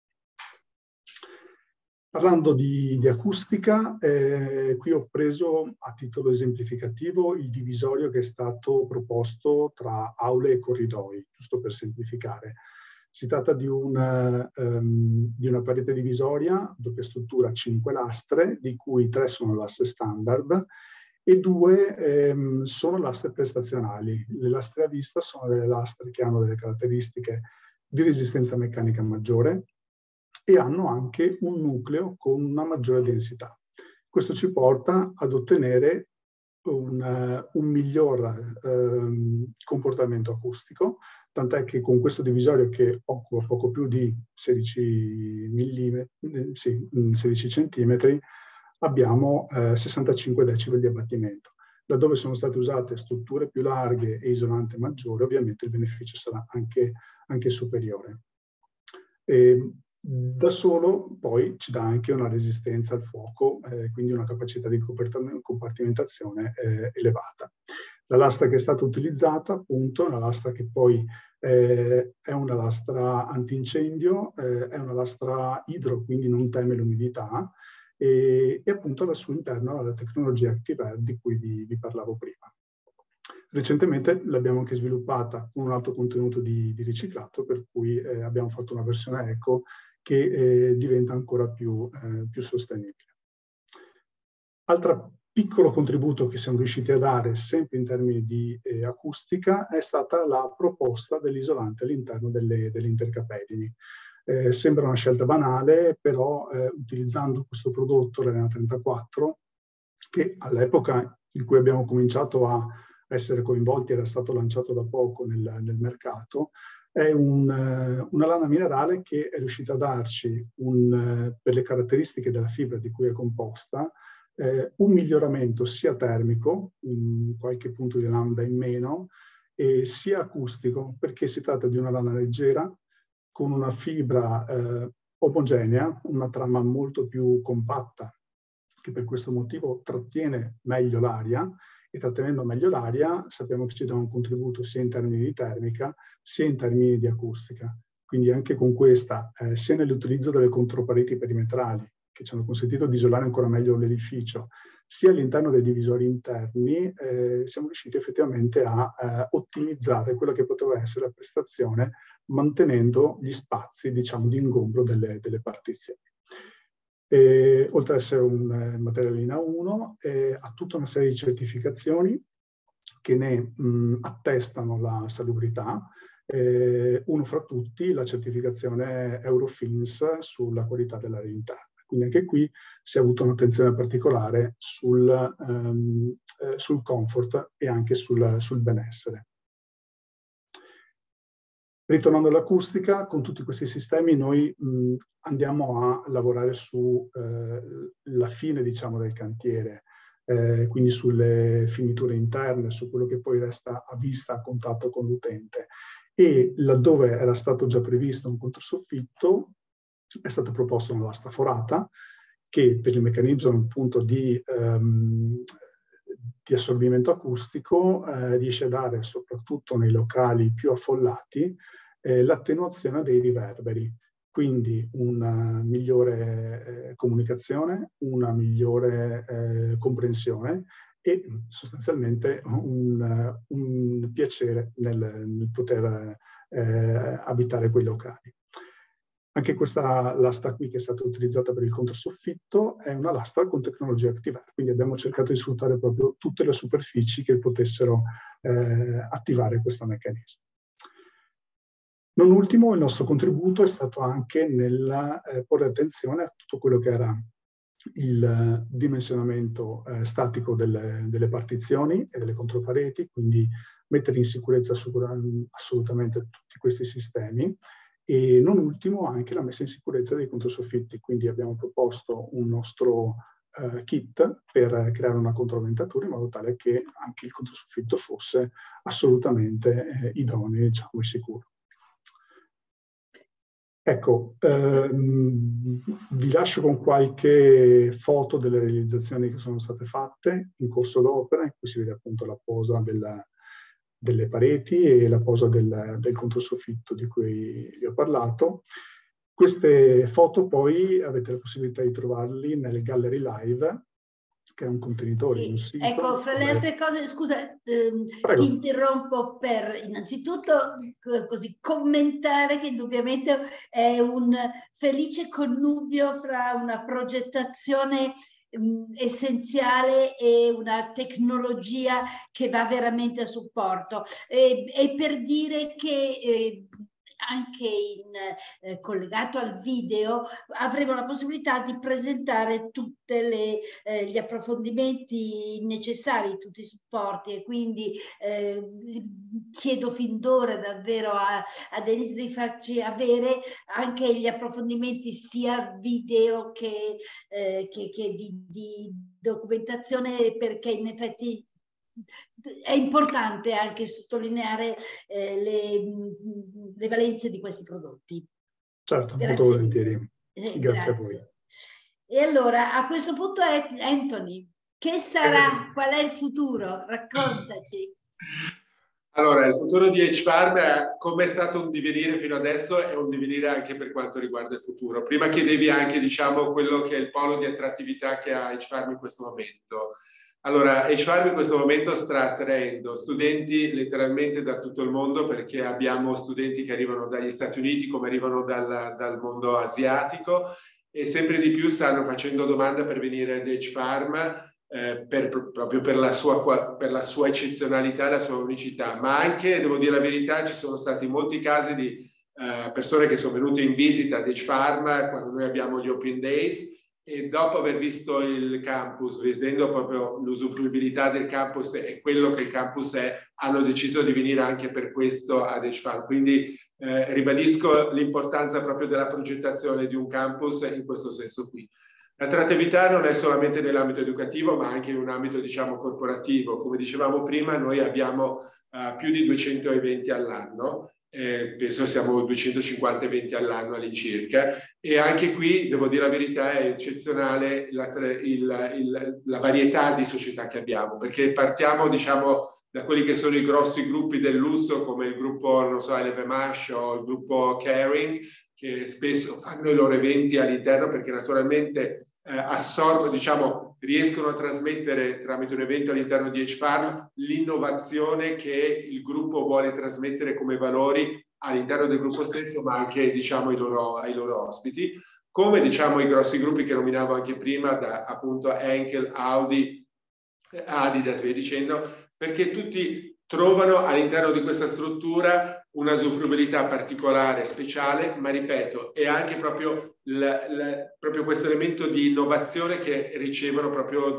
Parlando di acustica, qui ho preso a titolo esemplificativo il divisorio che è stato proposto tra aule e corridoi, giusto per semplificare. Si tratta di una parete divisoria, doppia struttura, 5 lastre, di cui 3 sono lastre standard, e 2 sono lastre prestazionali. Le lastre a vista sono delle lastre che hanno delle caratteristiche di resistenza meccanica maggiore e hanno anche un nucleo con una maggiore densità. Questo ci porta ad ottenere un miglior comportamento acustico, tant'è che con questo divisorio che occupa poco più di 16 centimetri abbiamo 65 decibel di abbattimento. Laddove sono state usate strutture più larghe e isolante maggiore, ovviamente il beneficio sarà anche superiore. Da solo poi ci dà anche una resistenza al fuoco, quindi una capacità di compartimentazione elevata. La lastra che è stata utilizzata, appunto, è una lastra che poi è una lastra antincendio, è una lastra idro, quindi non teme l'umidità, e appunto al suo interno la tecnologia ActiveAir di cui vi parlavo prima. Recentemente l'abbiamo anche sviluppata con un alto contenuto di riciclato, per cui abbiamo fatto una versione eco che diventa ancora più sostenibile. Altro piccolo contributo che siamo riusciti a dare, sempre in termini di acustica, è stata la proposta dell'isolante all'interno delle intercapedini. Sembra una scelta banale, però utilizzando questo prodotto, l'Arena 34, che all'epoca in cui abbiamo cominciato a essere coinvolti, era stato lanciato da poco nel mercato, è una lana minerale che è riuscita a darci, per le caratteristiche della fibra di cui è composta, un miglioramento sia termico, qualche punto di lambda in meno, e sia acustico, perché si tratta di una lana leggera, con una fibra omogenea, una trama molto più compatta, che per questo motivo trattiene meglio l'aria, e trattenendo meglio l'aria sappiamo che ci dà un contributo sia in termini di termica sia in termini di acustica. Quindi anche con questa, sia nell'utilizzo delle contropareti perimetrali, che ci hanno consentito di isolare ancora meglio l'edificio, sia all'interno dei divisori interni, siamo riusciti effettivamente a ottimizzare quella che poteva essere la prestazione, mantenendo gli spazi, diciamo, di ingombro delle partizioni. Oltre ad essere un materiale linea 1, ha tutta una serie di certificazioni che ne attestano la salubrità. Uno fra tutti, la certificazione Eurofins sulla qualità dell'aria interna. Quindi anche qui si è avuto un'attenzione particolare sul comfort e anche sul benessere. Ritornando all'acustica, con tutti questi sistemi noi andiamo a lavorare sulla fine, diciamo, del cantiere, quindi sulle finiture interne, su quello che poi resta a vista, a contatto con l'utente. E laddove era stato già previsto un controsoffitto, è stata proposta una lastra forata, che per il meccanismo appunto di assorbimento acustico riesce a dare, soprattutto nei locali più affollati, l'attenuazione dei riverberi, quindi una migliore comunicazione, una migliore comprensione e sostanzialmente un piacere nel poter abitare quei locali. Anche questa lastra qui, che è stata utilizzata per il controsoffitto, è una lastra con tecnologia ActiveAir, quindi abbiamo cercato di sfruttare proprio tutte le superfici che potessero attivare questo meccanismo. Non ultimo, il nostro contributo è stato anche nel porre attenzione a tutto quello che era il dimensionamento statico delle partizioni e delle contropareti, quindi mettere in sicurezza assolutamente tutti questi sistemi. E non ultimo anche la messa in sicurezza dei controsoffitti, quindi abbiamo proposto un nostro kit per creare una controventatura in modo tale che anche il controsoffitto fosse assolutamente idoneo, diciamo, e sicuro. Ecco, vi lascio con qualche foto delle realizzazioni che sono state fatte in corso d'opera, in cui si vede appunto la posa delle pareti e la posa del controsoffitto di cui vi ho parlato. Queste foto poi avete la possibilità di trovarli nel Gallery Live, che è un contenitore, un sito. Ecco, fra le altre cose, scusa, ti interrompo per innanzitutto così commentare che indubbiamente è un felice connubio fra una progettazione essenziale e una tecnologia che va veramente a supporto, e per dire che anche collegato al video avremo la possibilità di presentare tutti gli approfondimenti necessari, tutti i supporti, e quindi chiedo fin d'ora davvero a Denise di farci avere anche gli approfondimenti sia video che di documentazione, perché in effetti è importante anche sottolineare le valenze di questi prodotti. Certo, molto volentieri. Grazie a voi. E allora, a questo punto, Anthony, che sarà, qual è il futuro? Raccontaci. Allora, il futuro di H-Farm, come è stato un divenire fino adesso, è un divenire anche per quanto riguarda il futuro. Prima chiedevi anche, diciamo, quello che è il polo di attrattività che ha H-Farm in questo momento. Allora, H-Farm in questo momento sta attraendo studenti letteralmente da tutto il mondo, perché abbiamo studenti che arrivano dagli Stati Uniti, come arrivano dal mondo asiatico, e sempre di più stanno facendo domanda per venire ad H-Farm, proprio per la sua eccezionalità, la sua unicità. Ma anche, devo dire la verità, ci sono stati molti casi di persone che sono venute in visita ad H-Farm quando noi abbiamo gli Open Days, e dopo aver visto il campus, vedendo proprio l'usufruibilità del campus e quello che il campus è, hanno deciso di venire anche per questo ad H-Farm. Quindi ribadisco l'importanza proprio della progettazione di un campus in questo senso qui. L'attrattività non è solamente nell'ambito educativo, ma anche in un ambito, diciamo, corporativo. Come dicevamo prima, noi abbiamo più di 200 eventi all'anno. Penso siamo 250 eventi all'anno all'incirca, e anche qui, devo dire la verità, è eccezionale la varietà di società che abbiamo, perché partiamo, diciamo, da quelli che sono i grossi gruppi del lusso, come il gruppo, non so, LVMH o il gruppo Kering, che spesso fanno i loro eventi all'interno, perché naturalmente diciamo, riescono a trasmettere tramite un evento all'interno di H-Farm l'innovazione che il gruppo vuole trasmettere come valori all'interno del gruppo stesso, ma anche, diciamo, ai loro ospiti, come, diciamo, i grossi gruppi che nominavo anche prima, da appunto Henkel, Audi, Adidas, via dicendo, perché tutti trovano all'interno di questa struttura una usufruibilità particolare, speciale, ma ripeto, è anche proprio questo elemento di innovazione che ricevono proprio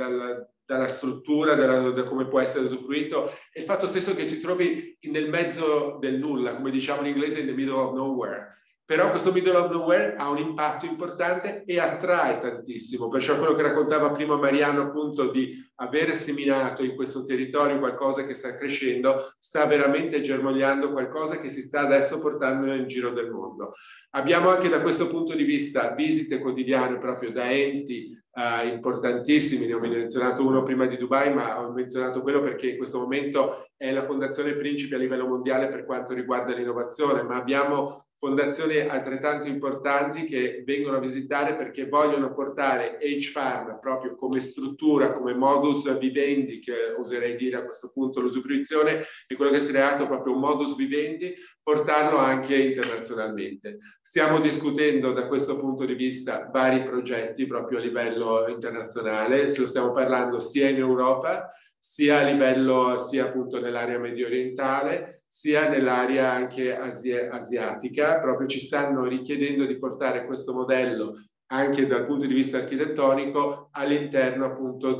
dalla struttura, da come può essere usufruito, e il fatto stesso che si trovi nel mezzo del nulla, come diciamo in inglese, in the middle of nowhere. Però questo middle of nowhere ha un impatto importante e attrae tantissimo, perciò quello che raccontava prima Mariano, appunto, di aver seminato in questo territorio qualcosa che sta crescendo, sta veramente germogliando qualcosa che si sta adesso portando in giro del mondo. Abbiamo anche da questo punto di vista visite quotidiane proprio da enti importantissimi, ne ho menzionato uno prima di Dubai, ma ho menzionato quello perché in questo momento è la fondazione principe a livello mondiale per quanto riguarda l'innovazione, ma abbiamo fondazioni altrettanto importanti che vengono a visitare perché vogliono portare H-Farm proprio come struttura, come modus vivendi, che oserei dire a questo punto l'usufruizione è quello che si è creato, proprio un modus vivendi, portarlo anche internazionalmente. Stiamo discutendo da questo punto di vista vari progetti proprio a livello internazionale, lo stiamo parlando sia in Europa, sia a livello, sia appunto nell'area medio orientale, sia nell'area anche asiatica. Proprio ci stanno richiedendo di portare questo modello anche dal punto di vista architettonico all'interno appunto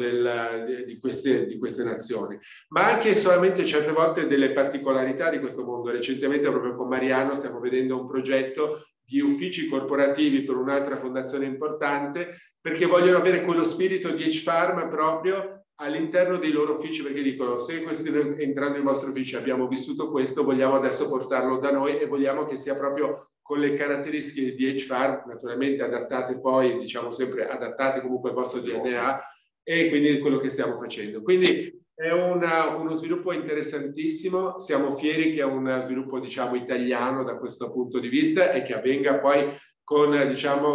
di queste nazioni, ma anche solamente certe volte delle particolarità di questo mondo. Recentemente proprio con Mariano stiamo vedendo un progetto di uffici corporativi per un'altra fondazione importante, perché vogliono avere quello spirito di H-Farm proprio all'interno dei loro uffici, perché dicono: se questi entrando nei vostri uffici abbiamo vissuto questo, vogliamo adesso portarlo da noi e vogliamo che sia proprio con le caratteristiche di H-Farm, naturalmente adattate poi, diciamo sempre adattate comunque al vostro DNA, e quindi quello che stiamo facendo. Quindi è uno sviluppo interessantissimo, siamo fieri che è uno sviluppo, diciamo, italiano da questo punto di vista, e che avvenga poi con, diciamo,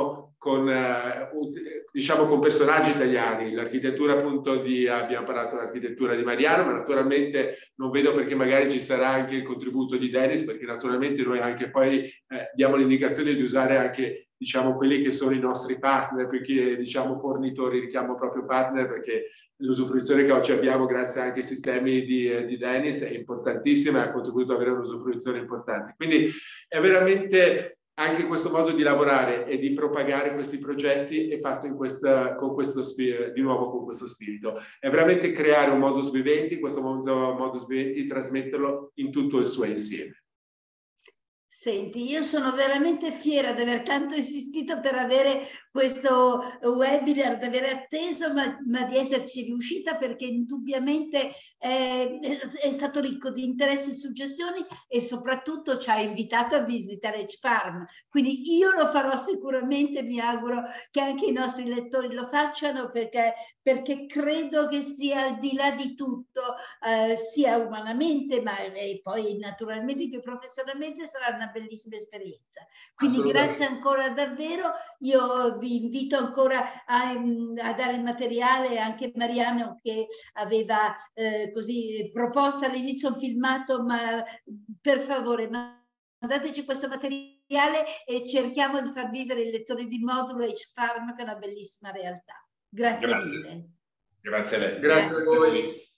diciamo con personaggi italiani. L'architettura appunto abbiamo parlato dell'architettura di Mariano, ma naturalmente non vedo perché magari ci sarà anche il contributo di Dennis, perché naturalmente noi anche poi diamo l'indicazione di usare anche, diciamo, quelli che sono i nostri partner, perché diciamo fornitori, richiamo proprio partner, perché l'usufruizione che oggi abbiamo grazie anche ai sistemi di Dennis è importantissima e ha contribuito ad avere un'usufruizione importante. Quindi è veramente anche questo modo di lavorare e di propagare questi progetti è fatto con questo spirito. È veramente creare un modus vivendi, questo modus vivendi trasmetterlo in tutto il suo insieme. Senti, io sono veramente fiera di aver tanto insistito per avere questo webinar, di aver atteso, ma di esserci riuscita, perché indubbiamente è stato ricco di interessi e suggestioni e soprattutto ci ha invitato a visitare Edge Farm. Quindi io lo farò sicuramente, mi auguro che anche i nostri lettori lo facciano, perché credo che sia al di là di tutto, sia umanamente, ma poi naturalmente che professionalmente sarà una bellissima esperienza. Quindi grazie ancora davvero, io vi invito ancora a dare il materiale, anche Mariano che aveva così proposto all'inizio un filmato, ma per favore mandateci questo materiale e cerchiamo di far vivere il lettore di modulo Edge Farm, che è una bellissima realtà. Grazie mille. Grazie a lei. Grazie a voi.